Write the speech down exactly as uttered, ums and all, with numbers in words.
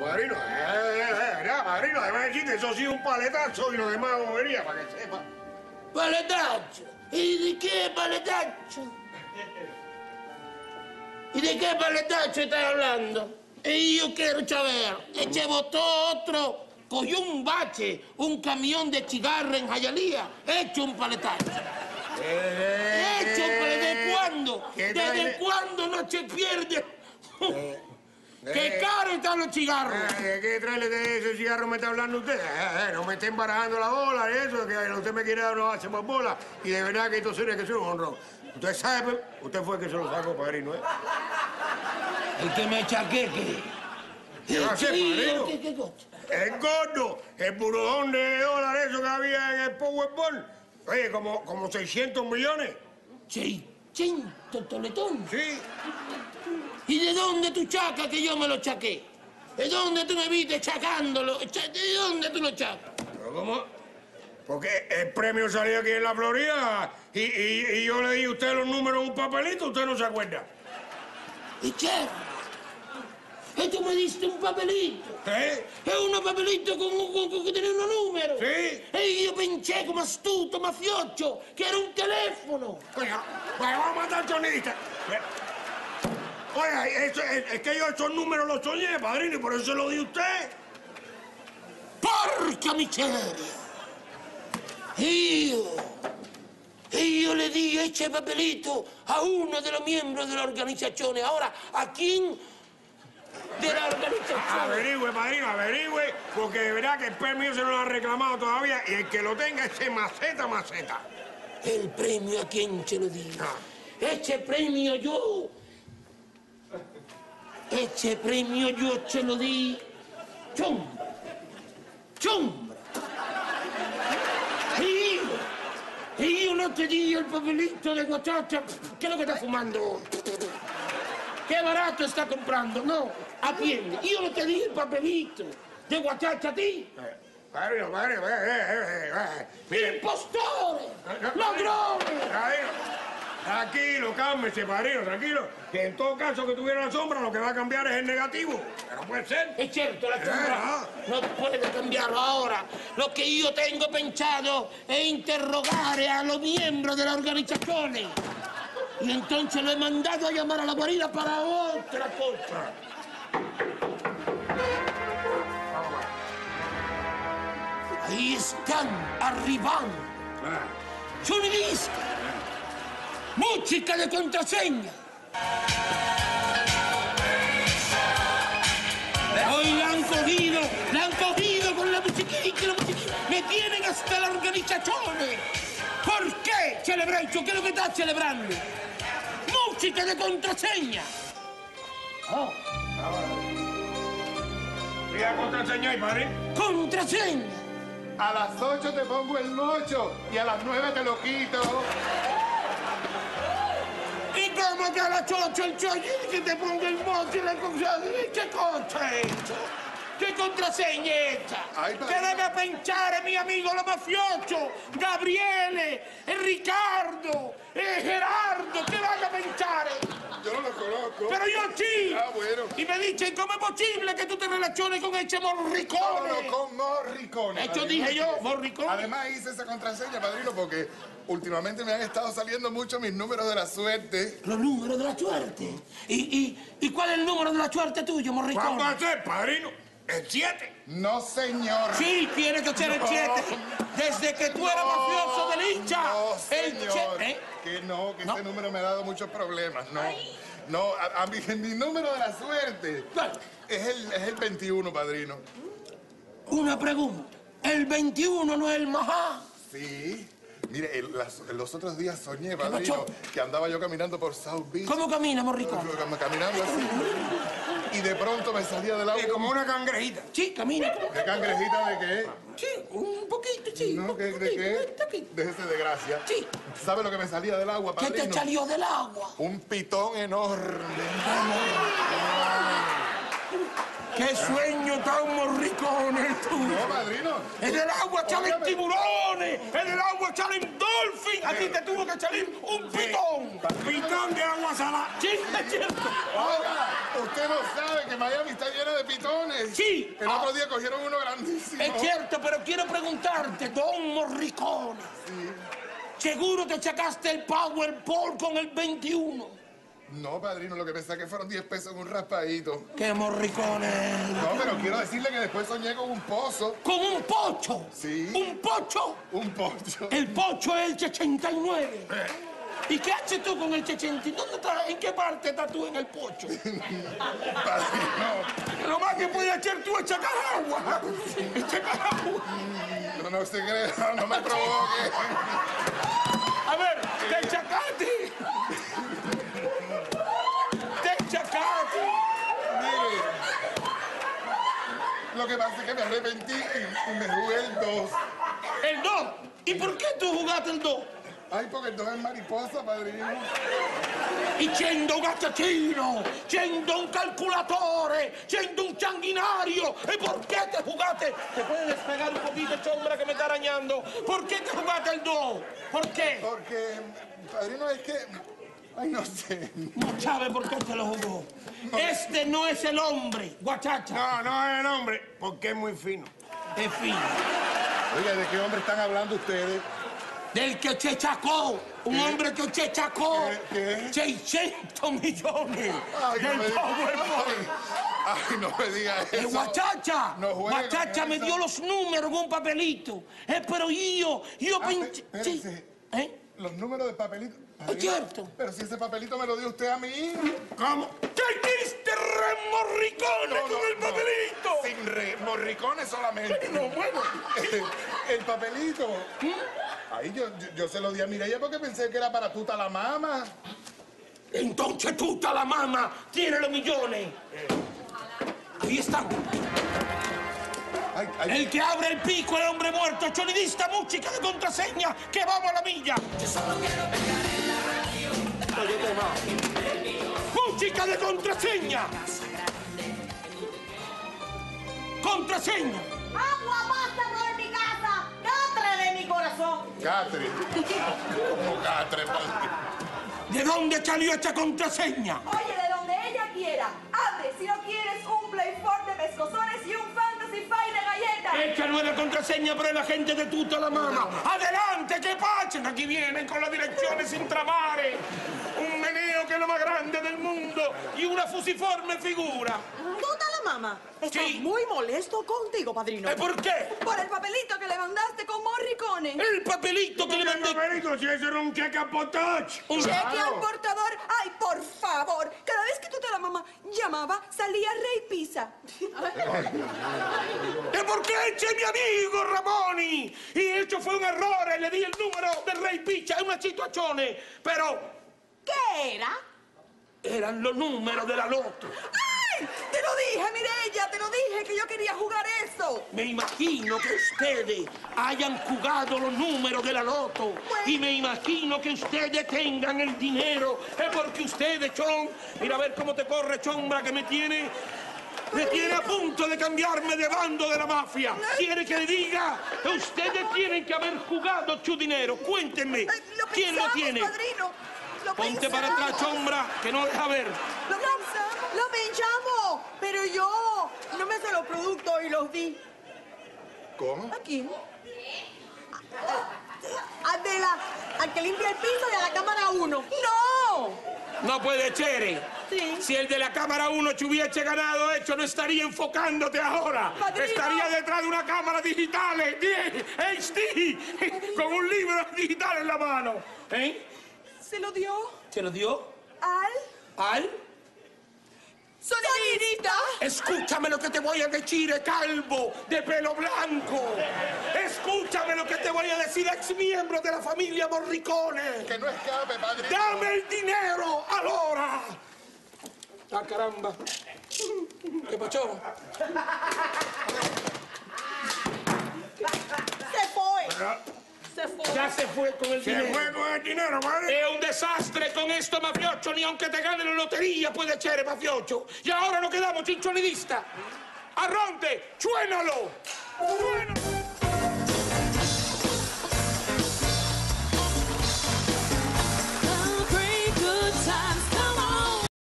padrino. Eh, eh, eh, padrino, además decir que eso sí es un paletazo y lo demás bobería, para que sepa. ¿Paletacho? ¿Y de qué paletacho? ¿Y de qué paletacho estás hablando? Y yo quiero saber, eche botó otro, cogió un bache, un camión de cigarro en Jayalía, hecho un paletacho. Eh, ¿Hecho un paletacho? ¿Desde cuándo? ¿Qué ¿Desde trae? cuándo no se pierde? Eh, ¡Qué eh, caros están los cigarros! Eh, ¿De qué traerle de ese cigarro me está hablando usted? Eh, eh, no me estén barajando la bola y eso, que usted me quiere dar unos hace más bola. Y de verdad que esto sería que soy un honrón. Usted sabe, pues, usted fue el que se lo sacó, padrino, ¿eh? El que me chaqué, ¿qué? ¿Qué va a hacer, padrino? ¿Qué, qué cosa? El gordo, el burujón de dólares eso que había en el Powerball. Oye, como, como seiscientos millones. ¿seiscientos toletón? Sí. ¿Y de dónde tú chacas que yo me lo chaqué? ¿De dónde tú me viste chacándolo? ¿De dónde tú lo chacas? ¿Pero cómo? Porque el premio salió aquí en la Florida y, y, y yo le di a usted los números en un papelito, usted no se acuerda. ¿Y qué? ¿Y tú me diste un papelito? ¿Sí? Es un papelito con, con, con que tiene unos números. Sí. E io pensé come astuto, mafioso, che era un telefono. Oiga, bueno, vamos a matar sonidista. Oiga, eso, es, es que yo esos números los soñé, padrino, y por eso se lo di a usted. Porca miseria! Io, io le di ese papelito a uno de los miembros de la organización. Ahora, ¿a quién de la organización? Averigüe, padrino, averigüe, porque de verdad que el premio se lo han reclamado todavía y el que lo tenga ese maceta, maceta. ¿El premio a quién se lo di? Ah. Ese premio yo... Ese premio yo se lo di... Chombra. Chombra. Y yo... Y yo no te di el papelito de guachacha. ¿Qué es lo que estás fumando? ¿Qué barato está comprando? No, atiende. Yo no te di el papelito de guachacha a ti. Eh, padrino, padrino, eh, eh, eh, eh. Mire, ¡Impostores! no, ¡Ladrones! padrino, tranquilo, cálmese, padrino, tranquilo. Que en todo caso que tuviera la sombra, lo que va a cambiar es el negativo. Que no puede ser. Es cierto, la sombra Eh, no puede cambiarlo ahora. Lo que yo tengo pensado es interrogar a los miembros de la organización. Y entonces lo he mandado a llamar a la guarida para otra cosa. Ahí están, arribando. Ah. Sonidista. Música de contraseña. Hoy la han cogido, la han cogido con la musiquita, la musiquita. Me tienen hasta la organización. ¿Por qué, Celebration? ¿Qué es lo que estás celebrando? Música de contraseña. Oh. Mira contraseña ahí, padrino. Contraseña. A las ocho te pongo el mocho y a las nueve te lo quito. ¿Y cómo que a las ocho el chollo que te pongo el mocho y la cosa? ¿Qué cosa es esto? ¿Qué contraseña es esta? Ay, ¿Qué padre. debe pensar mi amigo lo mafioso? Gabriele, eh, Ricardo, eh, Gerardo, ¿qué van a pensar? Yo no lo conozco. Pero yo sí. Ah, bueno. Y me dicen, ¿cómo es posible que tú te relaciones con ese morricone? No, no, con morricones. Eso padrino. dije yo, morricone. Además hice esa contraseña, padrino, porque últimamente me han estado saliendo mucho mis números de la suerte. Los números de la suerte. ¿Y, y, y cuál es el número de la suerte tuyo, ¿Cuál va morricone? a ser, padrino? El siete. No, señor. Sí, tiene que ser el siete. Desde que tú eras mafioso del hincha. No, el señor. che- ¿Eh? Que no, que No. ese número me ha dado muchos problemas. No, no, a, a mi, mi número de la suerte ¿Cuál? es el, es el veintiuno, padrino. Una pregunta. ¿El veintiuno no es el majá? Sí. Mire, el- las- los otros días soñé, padrino, pasó? que andaba yo caminando por South Beach. ¿Cómo camina, morricone? Cam- Caminando así. Y de pronto me salía del agua. Es como una cangrejita. Sí, camina. ¿Qué cangrejita de qué? Sí, un poquito, sí. No, un ¿qué, poquito, ¿de qué? un poquito. Déjese de gracia. Sí. ¿Sabe lo que me salía del agua, ¿Qué padrino? te salió del agua? Un pitón enorme. ¡Qué sueño tan morrico! morricones, tú. No, padrino. En el agua salen Óigame. tiburones, en el agua salen dolphins. A ti te tuvo que salir un pitón. Pitón de agua salada. Sí, es cierto. Oiga, usted no sabe que Miami está llena de pitones. Sí. El otro día cogieron uno grandísimo. Es cierto, pero quiero preguntarte, don Morricone. ¿Seguro te sacaste el Powerball con el veintiuno? No, padrino, lo que pensé que fueron diez pesos en un raspadito. ¡Qué morricone! No, pero quiero decirle que después soñé con un pozo. ¡Con un pocho! Sí. ¿Un pocho? Un pozo. El pocho es el sesenta y nueve. ¿Y qué haces tú con el sesenta? ¿Dónde estás? ¿En qué parte estás tú en el pocho? Padrino. Lo más que puedes hacer tú es sacar agua. Es sacar agua. No, no se crea, no me provoque. A ver, te sacaste. Te sacaste. Mire, lo que pasa es que me arrepentí y, y me jugué el dos. El dos. ¿Y por qué tú jugaste el dos? Ay, porque el dos es mariposa, padrino. E c'endo un assassino, c'endo un calculatore, c'endo un sanguinario. ¿Y por qué te jugaste? ¿Te puedes despegar un poquito, sombra, que me está arañando? ¿Por qué te jugaste el dos? ¿Por qué? Porque, padrino, es que... Ay, no sé. No sabe por qué te lo jugó. Este no es el hombre, guachacha. No, no es el hombre, porque es muy fino. Es fino. Oiga, ¿de qué hombre están hablando ustedes? Del que se chacó, un ¿Qué? hombre que se chacó ¿Qué? ¿Qué? seiscientos millones Ay, no del me diga, Powerball. ay, no me diga eso. El guachacha, No juegue guachacha con me eso. dio los números en un papelito. Eh, pero yo, yo Ah, pinché... espérese. Sí. ¿Eh? Los números de papelito. Es cierto. Pero si ese papelito me lo dio usted a mí. ¿Cómo? ¿Qué hiciste, remorricone, con el papelito? Sin re, morricones solamente. No, bueno. El papelito. Ahí yo, yo, yo se lo di a Mireya porque pensé que era para tuta la mama. Entonces tuta la mamá tiene los millones. Ahí están. Ay, ay. El que abre el pico, el hombre muerto, sonidista, música de contraseña, que vamos a la milla. Música de contraseña. Contraseña. ¡Agua pasa por mi casa! ¡Catre de mi corazón! Catre. Como catre, padre. ¿De dónde salió esta contraseña? Oye, de donde ella quiera. Abre si no quieres un Play Fort de pescozones y un Fantasy Fight de galletas. Esta no es la contraseña para la gente de tuta la mama. ¡Adelante, que pasen! Aquí vienen con las direcciones intramare. Un meneo que es lo más grande del mundo y una fusiforme figura. Tuta la mamá. Está Sí. muy molesto contigo, padrino. ¿Eh, ¿Por qué? Por el papelito que le mandaste con Morricone. El papelito que le ¿Qué mandé. papelito? Si eso era un cheque a potage. Un- Cheque Claro. al portador. Ay, por favor. Cada vez que Tuta la mamá llamaba, salía Rey Pisa. ¿Y por qué eché mi amigo Ramoni? Y eso fue un error, le di el número del Rey Picha, es una situación, pero ¿Qué era? eran los números de la loto. ¡Ay! Te lo dije, Mireya, te lo dije que yo quería jugar eso. Me imagino que ustedes hayan jugado los números de la loto y me imagino que ustedes tengan el dinero. Es porque ustedes son... Mira a ver cómo te corre, chombra, que me tiene... Me tiene a punto de cambiarme de bando de la mafia. ¿Quiere que le diga? Ustedes tienen que haber jugado su dinero. Cuéntenme, Ay, lo ¿quién lo pensamos, tiene? padrino. Lo Ponte para atrás, pensamos. chombra, que no deja ver. Lo pensamos. Lo pensamos. Pero yo no me sé los productos y los di. ¿Cómo? Aquí. Al de la, al que limpia el piso y a la cámara uno. ¡No! No puede ser. Sí. Si el de la cámara uno te hubiese ganado eso, no estaría enfocándote ahora. Padrino. Estaría detrás de una cámara digital, ¿eh? H D, con un libro digital en la mano. ¿Eh? ¿Se lo dio ¿Se lo dio? al ¿Al? sonidista? Escúchame lo que te voy a decir, eh, calvo, de pelo blanco. Escúchame lo que te voy a decir, ex miembro de la familia Morricone. Que no escape, padrino. ¡Dame el dinero ahora! ¡Ah, caramba! ¿Qué pasó? Se fue. Se fue. Ya se fue con el Se dinero. fue con el dinero, ¿vale? Es un desastre con esto, mafiocho. Ni aunque te gane la lotería puede ser mafiocho. Y ahora nos quedamos sin sonidista. Arronte, ¡suénalo! ¡Suénalo!